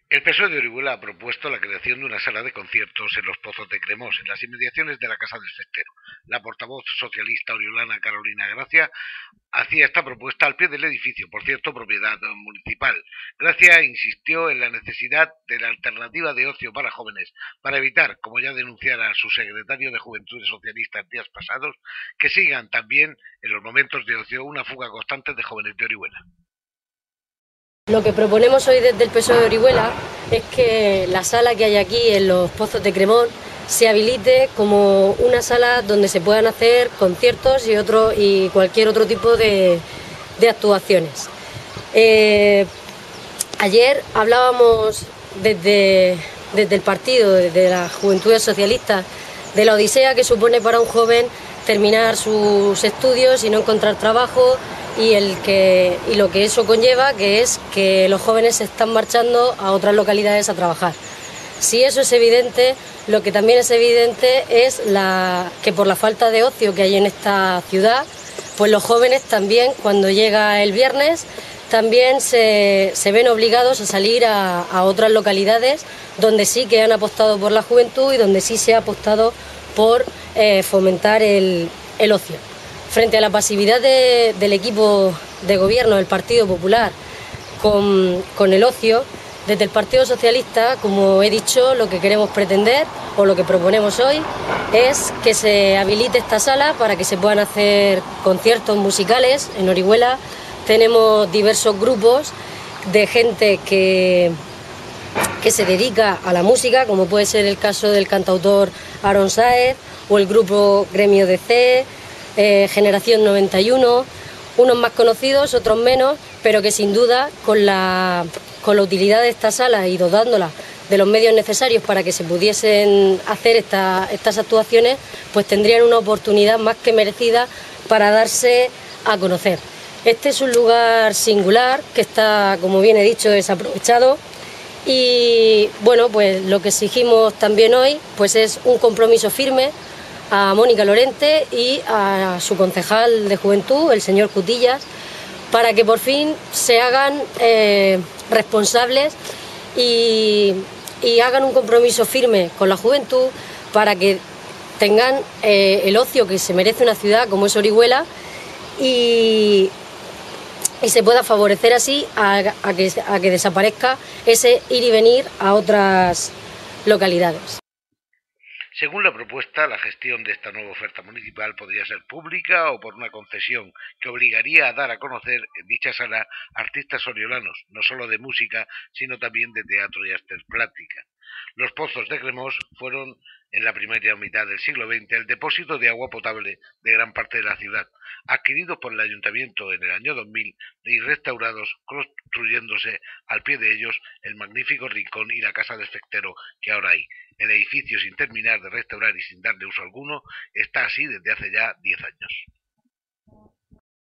El PSOE de Orihuela ha propuesto la creación de una sala de conciertos en los Pozos de Cremós, en las inmediaciones de la Casa del Festero. La portavoz socialista oriolana Carolina Gracia hacía esta propuesta al pie del edificio, por cierto, propiedad municipal. Gracia insistió en la necesidad de la alternativa de ocio para jóvenes, para evitar, como ya denunciara su secretario de Juventudes Socialistas días pasados, que sigan también en los momentos de ocio una fuga constante de jóvenes de Orihuela. Lo que proponemos hoy desde el PSOE de Orihuela es que la sala que hay aquí en los Pozos de Cremón se habilite como una sala donde se puedan hacer conciertos y cualquier otro tipo de actuaciones. Ayer hablábamos desde el partido, desde las Juventudes Socialistas, de la odisea que supone para un joven terminar sus estudios y no encontrar trabajo y lo que eso conlleva, que es que los jóvenes se están marchando a otras localidades a trabajar. Si eso es evidente, lo que también es evidente es que por la falta de ocio que hay en esta ciudad, pues los jóvenes también, cuando llega el viernes, también se ven obligados a salir a otras localidades donde sí que han apostado por la juventud y donde sí se ha apostado por fomentar el ocio. Frente a la pasividad del equipo de gobierno del Partido Popular con el ocio, desde el Partido Socialista, como he dicho, lo que queremos pretender o lo que proponemos hoy es que se habilite esta sala para que se puedan hacer conciertos musicales. En Orihuela tenemos diversos grupos de gente que se dedica a la música, como puede ser el caso del cantautor Aaron Saez o el grupo Gremio DC, Generación 91, unos más conocidos, otros menos, pero que sin duda con la utilidad de esta sala y dotándola de los medios necesarios para que se pudiesen hacer estas actuaciones, pues tendrían una oportunidad más que merecida para darse a conocer. Este es un lugar singular que está, como bien he dicho, desaprovechado. Y bueno, pues lo que exigimos también hoy pues es un compromiso firme a Mónica Lorente y a su concejal de Juventud, el señor Cutillas, para que por fin se hagan responsables y hagan un compromiso firme con la juventud para que tengan el ocio que se merece una ciudad como es Orihuela y se pueda favorecer así a que desaparezca ese ir y venir a otras localidades. Según la propuesta, la gestión de esta nueva oferta municipal podría ser pública o por una concesión que obligaría a dar a conocer en dicha sala artistas oriolanos, no solo de música, sino también de teatro y artes plásticas. Los Pozos de Cremós fueron en la primera mitad del siglo XX el depósito de agua potable de gran parte de la ciudad, adquiridos por el ayuntamiento en el año 2000 y restaurados, construyéndose al pie de ellos el magnífico rincón y la casa del festero que ahora hay. El edificio, sin terminar de restaurar y sin darle uso alguno, está así desde hace ya 10 años.